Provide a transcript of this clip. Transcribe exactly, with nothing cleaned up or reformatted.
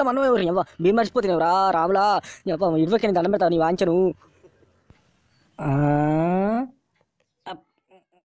మనం ఎవరు ఎవ్వ మీరు మర్చిపోతున్నావు రా రాములా ఇవ్వకే దండం పెడతావు నీ వాంచను